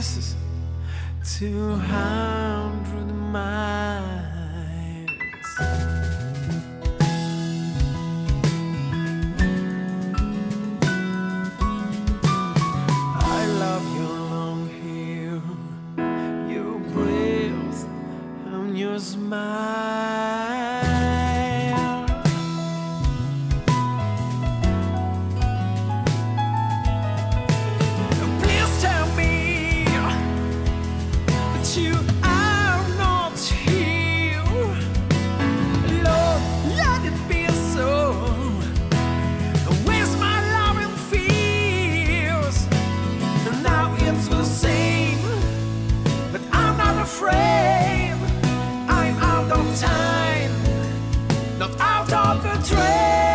kisses, 200 miles. I love your long hair, your breath and your smile. Please tell me that you are not here. Lord, let it be so. Where's my love and fears? Now it's the same, but I'm not afraid. I'm out of time, not out of the trail.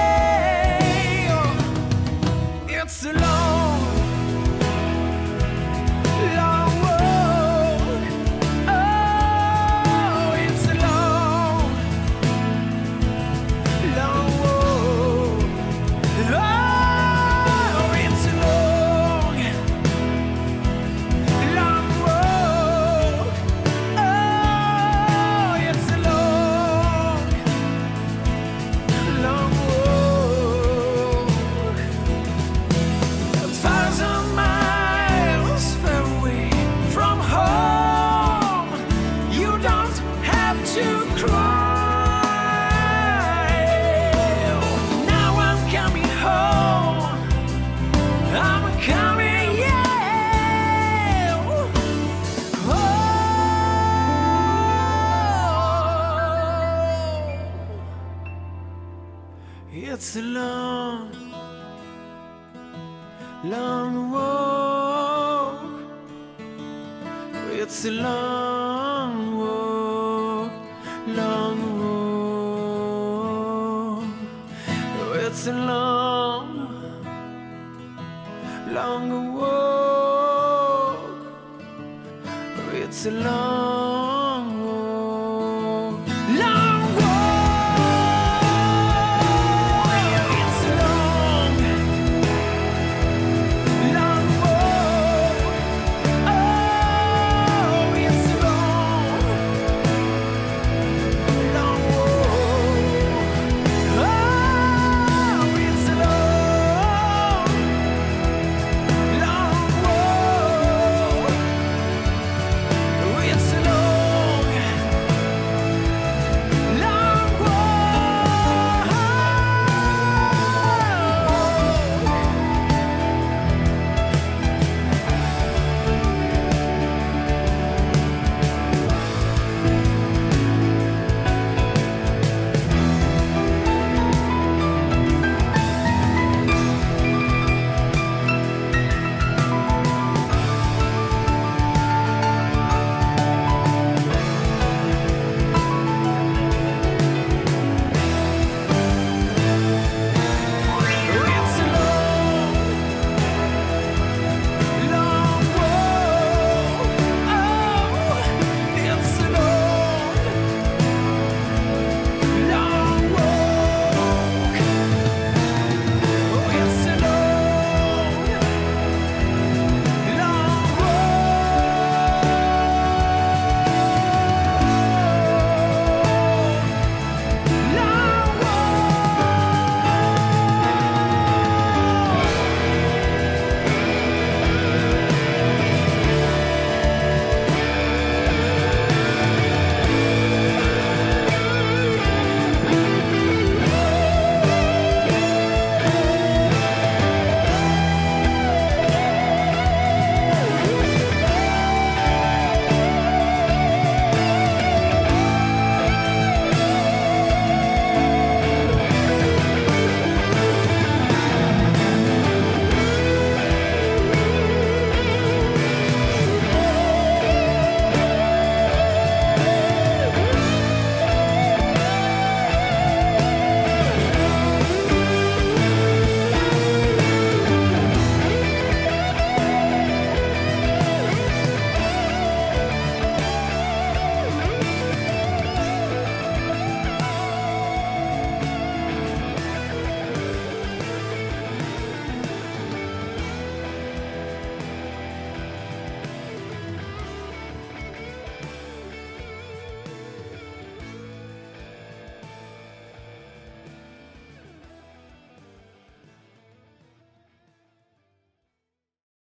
It's a long, long walk. Oh, it's a long, long walk. Oh, it's a long, long walk. Oh, it's a long, long walk. 1,000 miles far away from home. You don't have to cry. Now I'm coming home. I'm coming, yeah. Oh, it's a long, long walk. It's a long walk, long walk. It's a long, long walk. It's a long